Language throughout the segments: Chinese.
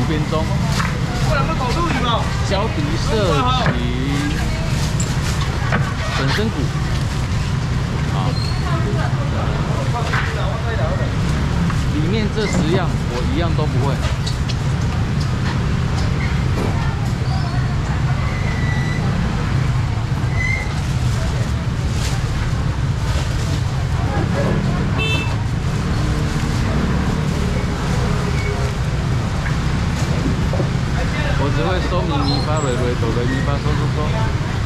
边中，脚底射击，本身骨，好，里面这10样我一样都不会。我只会收咪咪发瑞瑞哆瑞咪发嗦嗦嗦。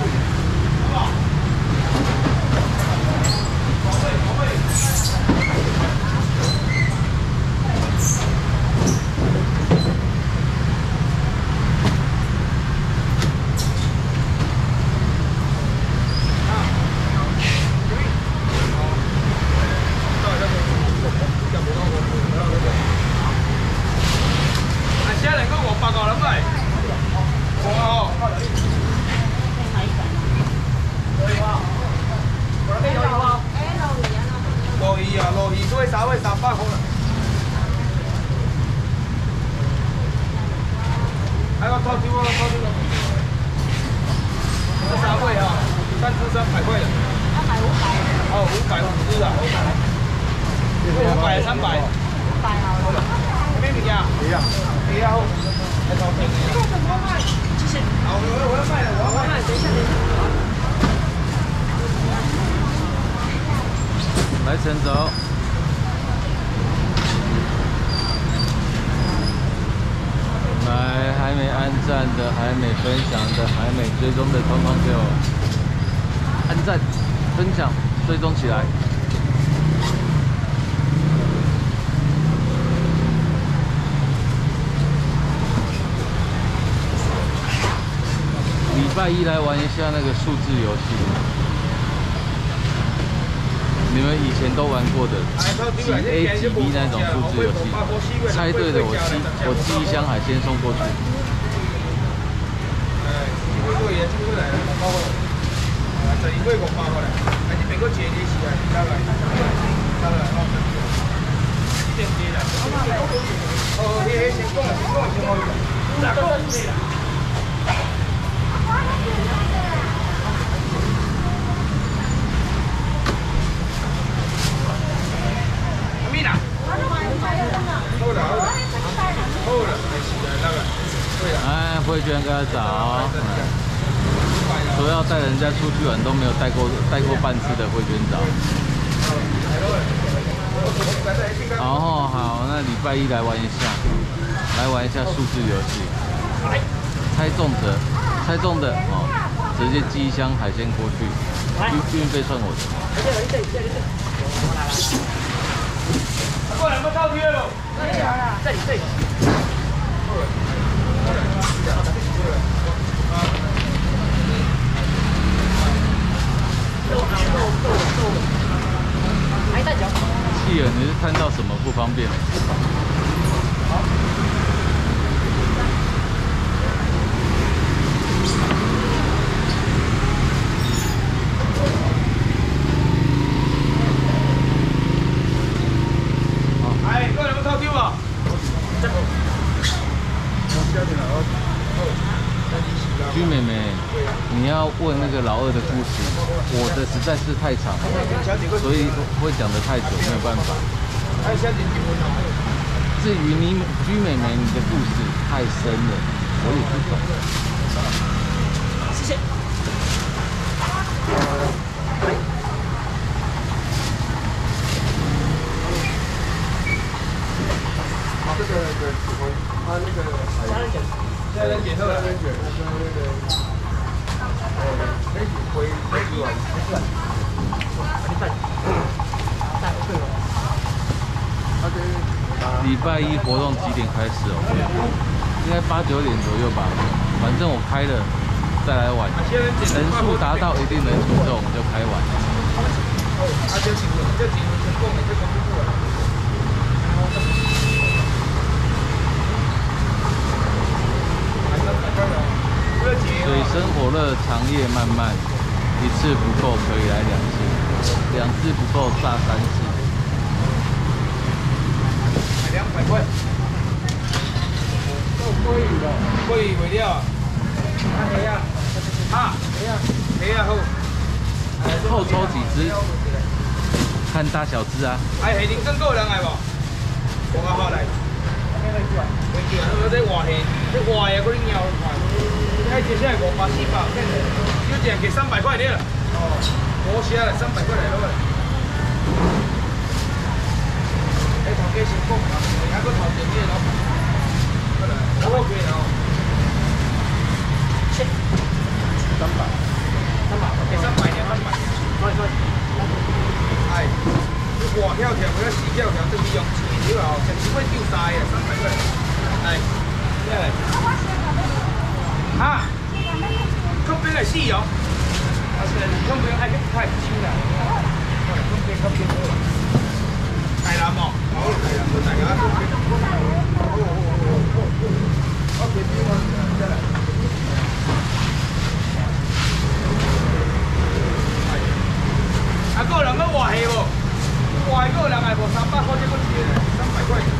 来，陈走。来，还没按赞的，还没分享的，还没追踪的，通通给我按赞、分享、追踪起来。礼拜一来玩一下那个数字游戏。你们以前都玩过的几 A 几 B 那种数字游戏，猜对的我寄一箱海鲜送过去。哎，慧娟跟他找，说要带人家出去玩都没有带过半次的慧娟找。然后好，那礼拜一来玩一下数字游戏，猜中的哦，直接寄一箱海鲜过去，运费算我的。过来，我套贴了。这里。气儿，你是看到什么不方便？哎，过来，我套贴吧。居妹妹，你要问那个老二的故事，我的实在是太长了，所以会讲得太久，没有办法。至于你居妹妹，你的故事太深了，我也不懂。谢谢。这个他那个家人点后来，可以回完，礼拜一活动几点开始哦？应该8、9点左右吧。反正我开了再来玩，人数达到一定人数之后我们就开玩。水深火热，长夜漫漫，一次不够可以来2次，2次不够炸3次。200块。 可以卖了啊。啊，虾啊，啊，虾好。 后抽几只？看大小只啊。 哎，下年更够人来无？我较好来。回去啊，我这活虾，这活的可能鸟看。哎，接下来500、400，小只给300块了。哦，无虾了，300块来了。哎，头家先讲，还佫头前面老板。过来，我贵了。切，300。给300年300，对。哎，你活跳跳，不要死跳跳，等于用嘴了哦，成只会丢晒啊，300块。哎，对。啊，这边来试哦。啊，是，这边爱太轻了。这边好。海南哦，好，海南，我大家这边。我这边我再来。啊，个人要活虾无？活虾个人还无300块，这个一个300块。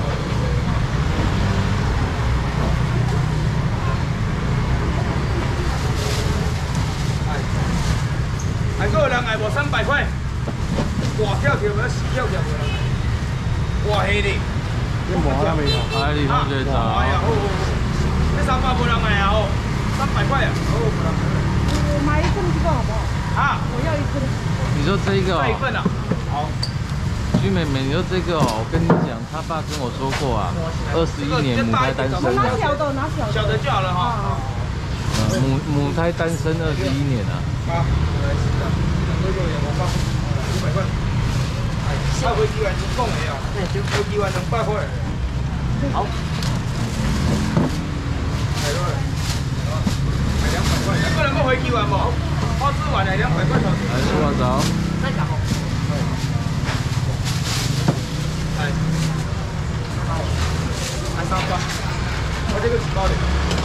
哎，个人还无300块，活跳跳要死跳跳个人。活虾哩。你无啦未有？ 哎，你同学早。 哎呀，好，这300无人来啊，哦，300块啊。好，不人。 我买一份这个好不好？ 啊， 我要一份。 你说这个哦？ 这一份啊。好。 徐妹妹，你说这个哦，我跟你讲，他爸跟我说过啊，21年母胎单身。 拿小的，拿小的。 小的就好了哈。 母胎单身21年啊。 啊，来是的，2个月我放500块。哎，下回机完就讲的啊，回机完200块。好。来了，来200块，个人要回机完无？我吃完来200块头。 来，吃完早。 再讲哦。 哎，还3包，我这个几包的？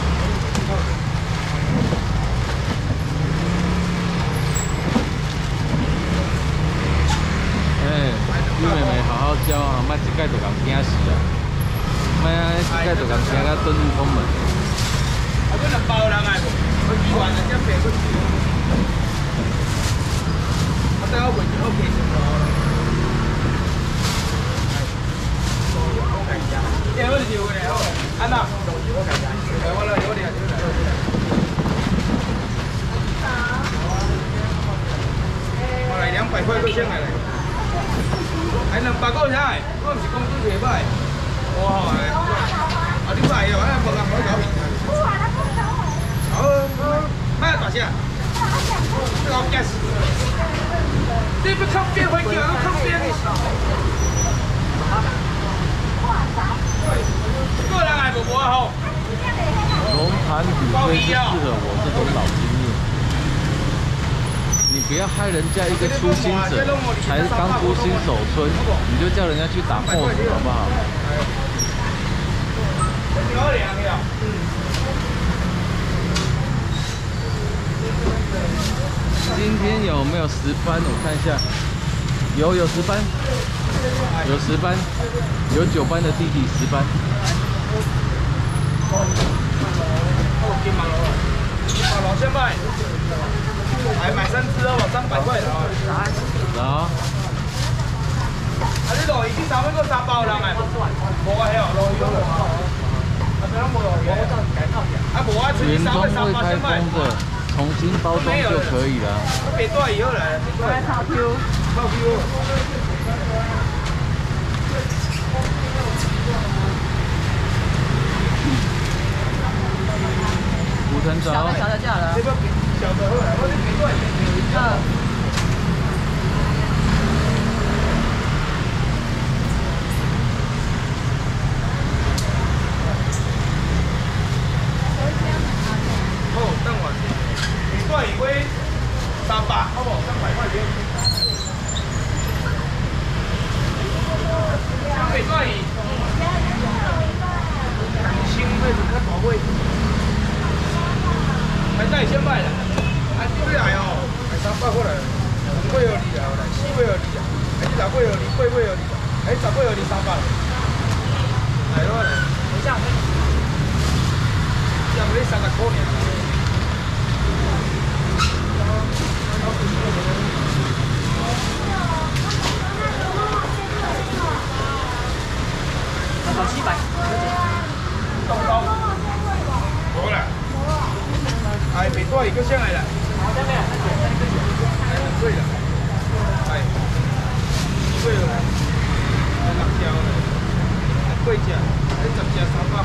哎，徐妹妹好好教啊，莫一届就共惊死啊！莫啊，一届就共惊到遁入空门。 啊，佫2包人来无？回机完了，这平佫少。啊，等我回去我平就好了。哎，我就来哦，安娜，我来，我来，我来200块，佫先来。还200个菜，我毋是讲煮袂歹。哇，啊你来哦，无人可以搞面。好，卖大声。老惊死！你要靠边回去，要靠边。个人还无好。 龙盘比最是适合我这种老经验。你不要害人家一个初心者，才刚出新手村，你就叫人家去打 BOSS 好不好？今天有没有10班？我看一下，有10班，有10班，有9班的弟弟10班。 老先卖，还买3只哦，300块的哦。 好。 啊，你落鱼去3蚊个3包人哎，无啊，迄哦，落鱼个。啊，这样无落鱼。啊，无啊，出去3个3包先卖。 重新包装就可以了。 别多以后来，来炒 Q，炒 Q。 古城早。 小的就好了。 这个小的好来，我这别多一好，等我。贵贵300，好不？300块钱。香北贵。新位是较大位。还带先卖了，还丢来哦，还300块来，2尾2厘啊，来4尾2厘啊，还是10尾2厘、8尾2厘，还10尾2厘300。来咯来，这样。这样你30块尔。 700。 好啦。哎，别多一个上来了。好，这边。很贵了。哎，贵了。6条了。贵价，10只300块。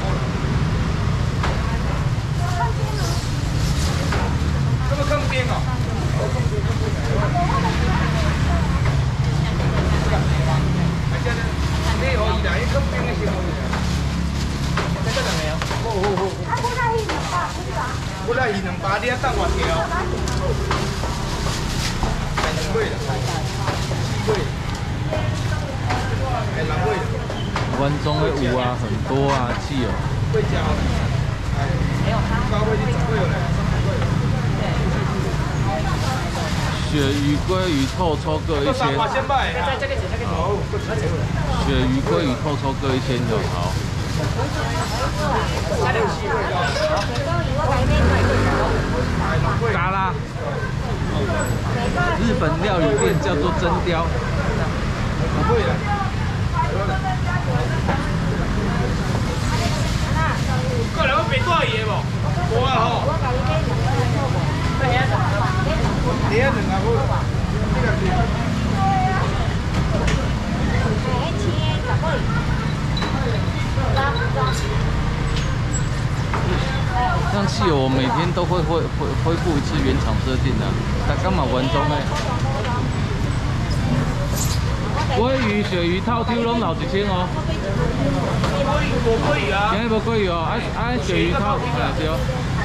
这么坑边哦。你可以啦，伊坑边的是冇的。这个没有。好。我来200，你要等我条。太贵了。贵。太贵了。 湾中的有啊，很多啊，汽油。 贵价。没有，高贵就贵了。 鳕鱼、鲑鱼透抽各1000。 这个好。 鳕鱼、鲑鱼透抽各1000就好。嘎啦。日本料理店叫做真雕。 不贵的。过来我卖多少嘢无？无啊吼。你啊2啊好。 像汽油，我每天都会恢复一次原厂设定的，但干嘛完中呢？鲑鱼、鳕鱼套抽拢老1000哦。 无鲑鱼啊？ 今日无鲑鱼哦，鳕鱼套对哦。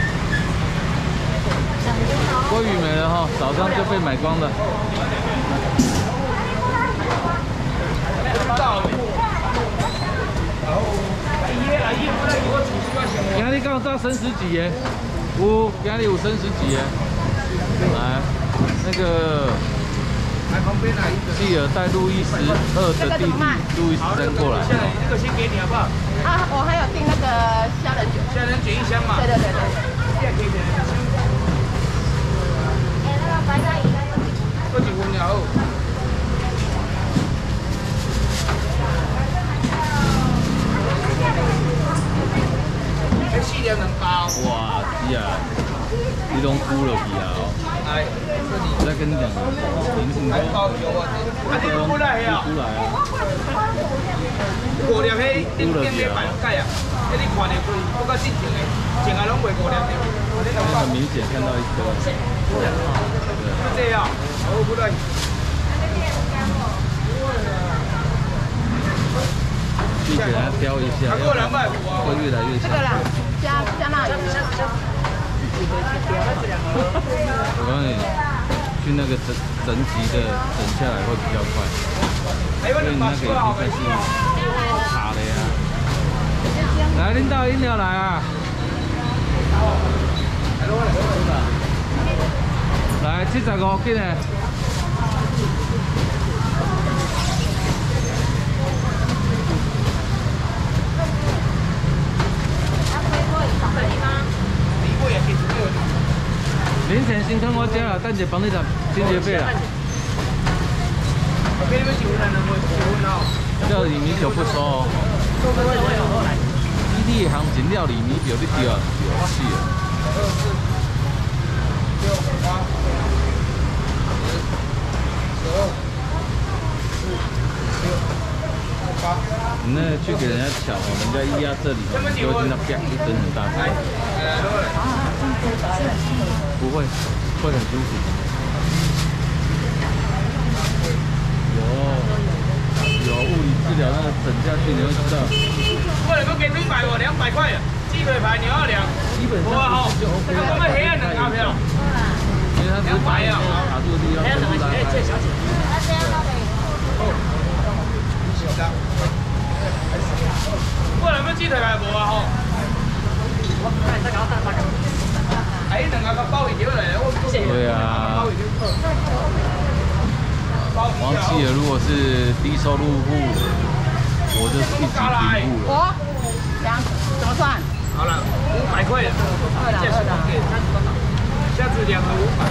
鲑鱼没了哈，早上就被买光了。今日敢有到生食几耶？有，今日有生食几耶？来，那个继而带路易12的弟弟路易13过来。 这个先给你好不好？ 啊，我还有订那个虾仁卷。 虾仁卷1箱嘛。对。过几分了后。4两2包。 哇，是啊，你拢敷落去啊！ 来， 我再跟你讲，零食还包邮啊！啊，你不来呀？ 出来啊 ！5粒迄顶顶的板盖啊，迄你看着贵，不过正常的，正下拢卖5粒的。 很明显看到一颗。 是这样，好不来。 去给它雕一下，会越来越香。 这个啦，加那鱼。 我告诉你，去那个整齐的整下来会比较快，因为你那个已经算是茶的呀。来，领导饮料来啊！来，75斤的。零钱先跟我加了，等下帮你拿清洁费啊。料理米酒不收哦。伊的行情料理米酒你丢啊，有气了。你那去给人家抢哦，人家一压这里哦，你就会听到啪一声很大声。不会，会很舒服。有物理治疗那个整下去，你会知道。 我能够给200哦，200块啊，鸡腿排你要量。基本上就 OK 了。我们黑暗的卡票。 因为它只是把卡住的地方全部拉开。 我能够鸡腿排无啊吼。哎，2个包一条来， 对啊。王企鹅如果是低收入户，我就是一级贫户了。 怎么算？ 好了，500 200块了，这是多给，下次2个500。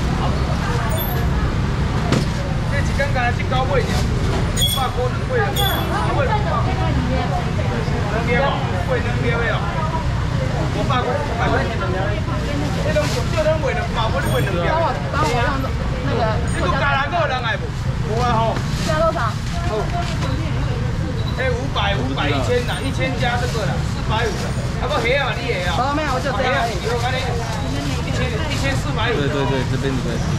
这一天干一高尾了，500块2尾了，3尾500。能捏吗？尾能捏没有？500块500块。这种就能尾200块，你尾2捏。 帮我用那个。 你都加哪个人来不？无啊吼。 加多少？ 哦。哎，500、1000啦，1000加这个啦，450啦。啊不黑啊，你也啊？ 没有，我就这样。 以后看你1450。 对对对，这边你可以。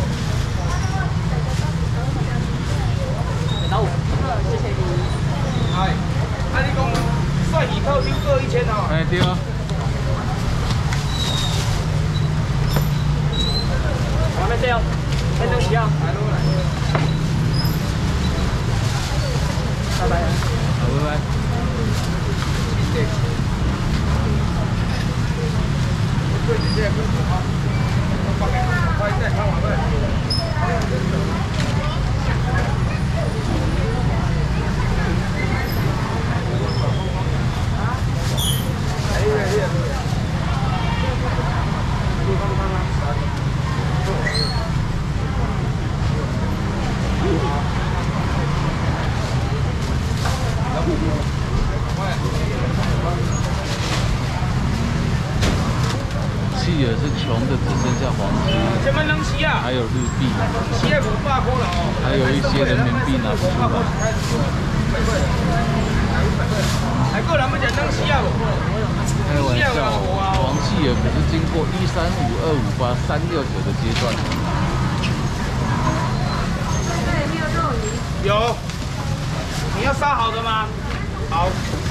老五，谢谢你。 哎，啊你讲算以后就各1000哦。 哎对啊。 还没这样，还能一样。 来喽来。 拜拜。 好，拜拜。 谢谢。对，这个不好。我快再看完了。 企鹅是穷的只剩下黄金， 什么东西啊？ 还有日币， 企鹅500块了哦。 还有一些人民币拿不出来。 还个人要食东西啊无？ 开玩笑，黄企鹅可是经过135、258、369的阶段。 有，你要杀好的吗？好。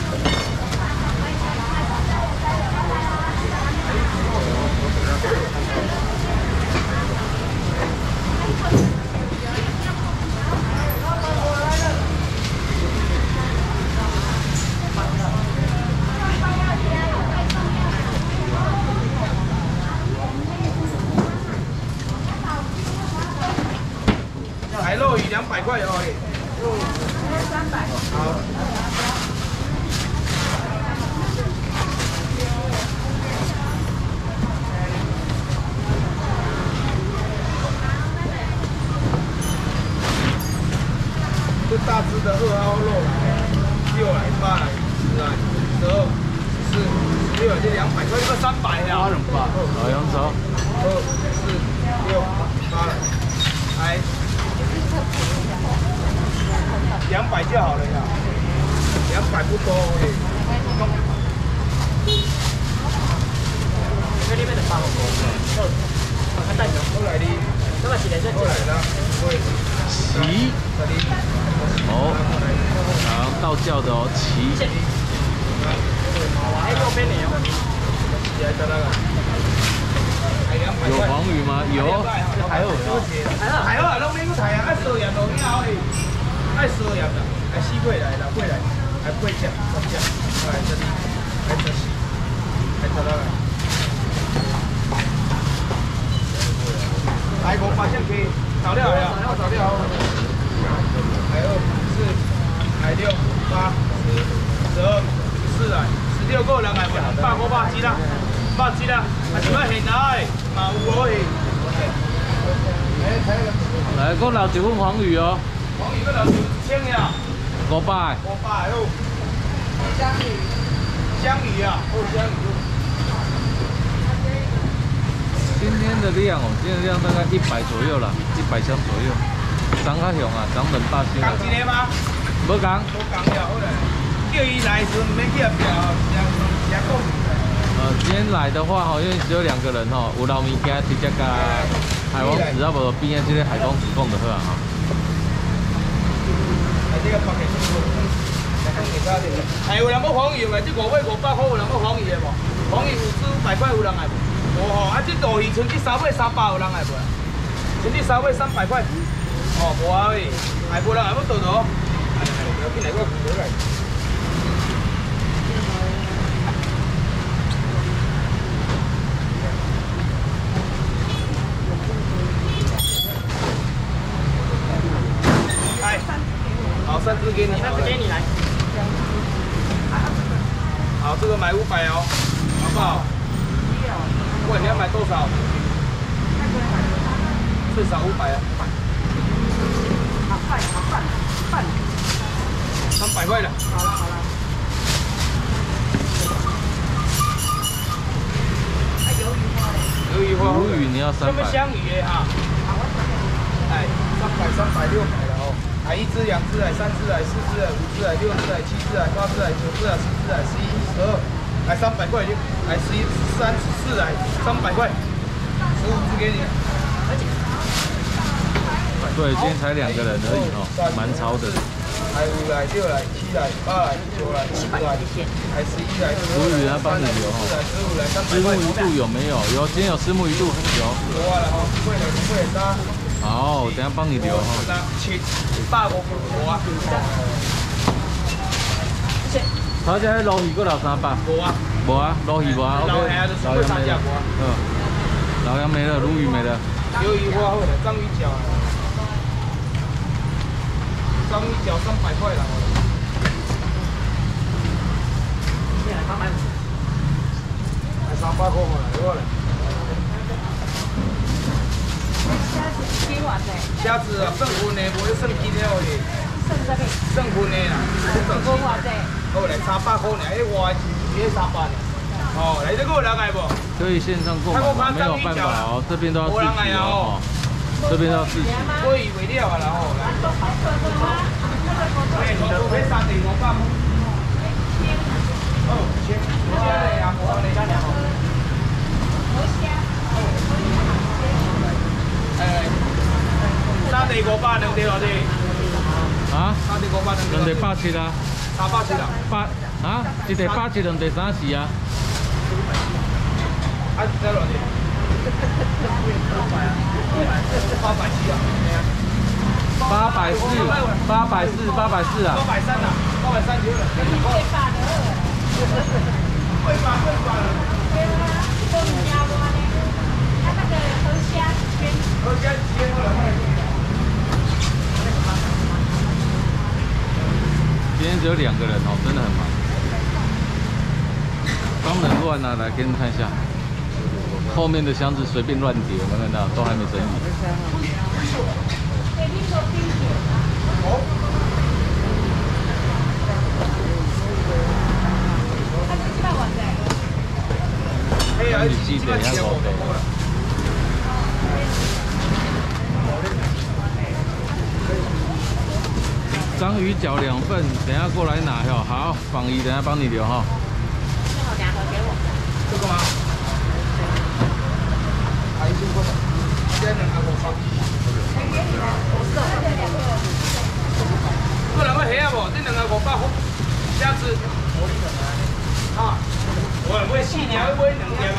海鲈鱼200块哦。300。好。这大只的2号肉来，6来8来10来12、14、16，这200块，这个300呀。 200，好，杨总。 2、4、6、8来，200就好了呀，200不多哎。这里面的8个，看代表过来的，这个是来这过来的，对。 旗，哦，好，道教的哦，旗。有黄鱼吗？有，还有呢。 还好啊，拢免去抬啊，爱烧盐就好诶，爱烧盐啦，来4块来6块来，来8只、10只，来12，来14，来16来。来500只鸡，炒料来啊，炒料。来2、4，来6、8、10、12、14来，16个人来不？100块100只啦，100只啦，还是要现来，嘛有无去？ 来，我留一份黄鱼哦。 黄鱼个留1000呀。 500。500 哦。香鱼啊，哦香鱼。 今天的量哦，今天的量大概100左右啦，100箱左右。长较凶啊，长2大箱。 讲一个吗？ 无讲。 无讲了，好嘞。叫伊来时唔免去入票，吃讲。 今天来的话哈，因为只有2个人哈，有老物件直接甲海王子啊，无边啊，这个海光子讲就好啊哈。 这个pak给还有人要黄鱼的，这5尾500块有人要黄鱼的无？黄鱼400块有人来无？无吼，啊这大鱼剩这3尾300有人来无？剩这3尾300块。哦，无啊喂，还无人来要倒倒。不要紧来，我回来。来，好，3只给你，3只给你来。好，这个买500哦，好不好？ 多少？最少500啊。 饭。 300块了。 好了。 鱿鱼花。 鲈鱼你要300。 什么香鱼的哈？哎，300、600了哦。哎，1只、2只、3只、4只、5只、6只、7只、8只、9只、10只、11、12，来300块就，来11、13、14来300块，15只给你。 对，今天才2个人而已哦，蛮超的。 来5来6来7来8来9来10来，来11来12。 鲈鱼要帮你留哈。 15来300 虱块。 目鱼肚有没有？有，今天有虱目鱼肚，有。 有啊，然后不会杀。 好，等下帮你留哈。 切150无啊。 头只鲈鱼，搁留300。 无啊。 无啊，鲈鱼无啊 ，OK。 老杨没了。 老杨没了，鲈鱼没了。 鱿鱼花好了，章鱼脚。章鱼脚300块了。来300块嘛，好了。虾子啊，剩分的，无咧剩斤的哦哩。剩分的啦。好来300块呢，迄活一300呢。哦，来这个有人来不？ 可以线上购买吗？没有办法哦，这边都要自取哦。这边都要自取。 鲑鱼未了啊，然后来。哎，全部迄3地500。哦，1000，我家的呀，我的家的哦。3地500，2地偌济？ 啊 ？3地500，2 地170啊。 370啊 ？1地170，2地30啊。 啊，这偌济？800啊，870啊。 840啊。 830啊，830了。会发了。河虾切过来。 今天只有2个人哦，真的很忙。帮人乱啊，来给你们看一下，后面的箱子随便乱叠，有没有看到？都还没整理。你记得要我的。章鱼脚2份，等下过来拿哟。好，榜一等下帮你留哈。 好，2盒给我。 这个吗？还有个，这2个500。个人要虾啊无？这2个500，虾子。啊，我买4条，要买2条。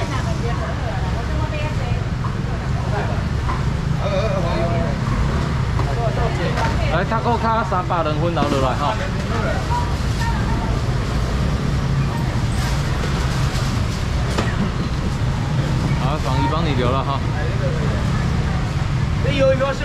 来，塔可卡300人份留落来哈。好，榜一帮你留了哈。 你有